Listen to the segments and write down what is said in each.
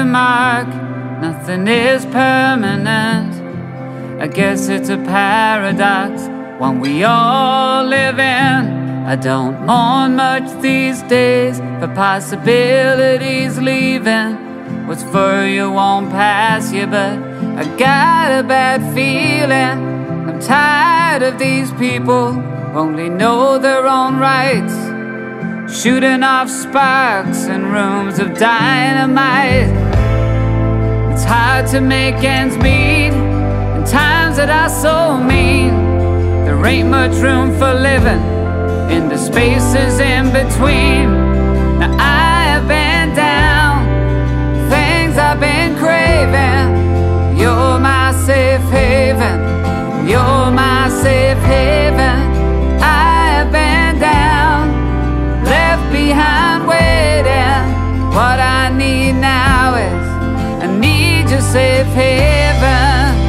a mark, nothing is permanent. I guess it's a paradox, one we all live in. I don't mourn much these days for possibilities leaving. What's for you won't pass you, but I got a bad feeling. I'm tired of these people who only know their own rights, shooting off sparks in rooms of dynamite. It's hard to make ends meet in times that are so mean. There ain't much room for living in the spaces in between. Now I have been down, things I've been craving. You're my safe haven, you're my safe haven. I have been down, left behind waiting. What I need now is, I need your safe haven.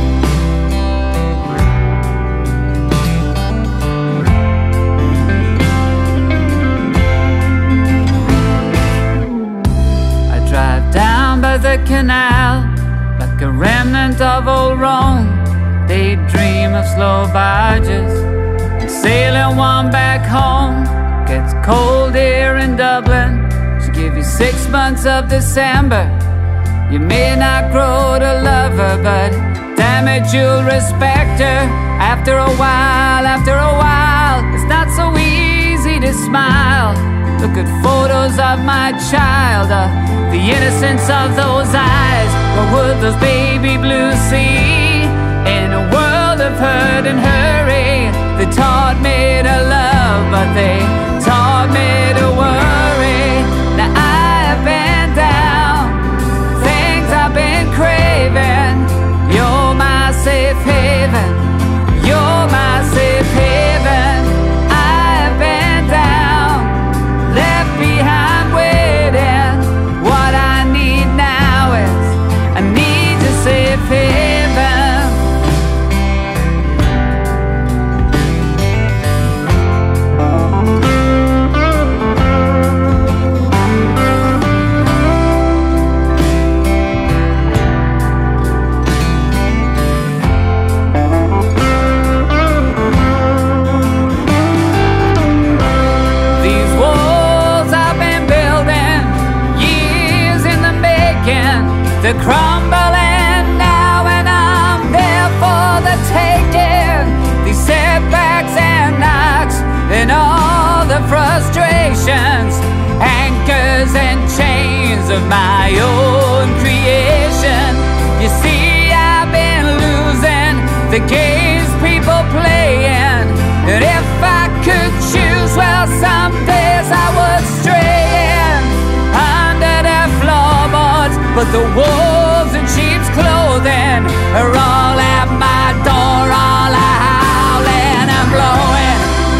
Down by the canal, like a remnant of old Rome, daydream of slow barges and sailing one back home. Gets cold here in Dublin, so give you 6 months of December. You may not grow to love her, but damn it, you'll respect her. After a while, it's not so easy to smile. Look at photos of my child, the innocence of those eyes. What would those baby blues see in a world of hurt and hurry? They taught me to love, but they taught me to worry. Now I have been down, things I've been craving. You're my safe haven, you're my safe haven. I have been down, left behind waiting. What I need now is, I need your safe haven. They're crumbling now and I'm there for the taking. These setbacks and knocks and all the frustrations, anchors and chains of my own creation. You see, I've been losing the games people playing, and if I could choose, well, some days I would straying under their floorboards. But the wolves in sheep's clothing are all at my door, all howling and blowing.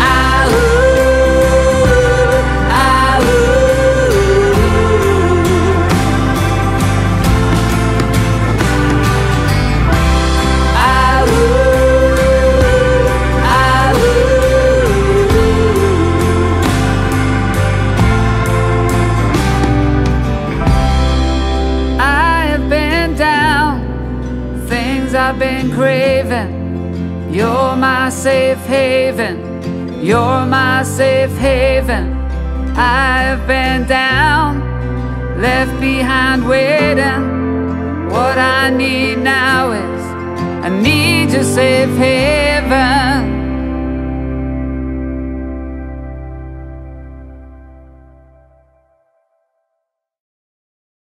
I've been craving. You're my safe haven, you're my safe haven. I've been down, left behind waiting. What I need now is, I need your safe haven.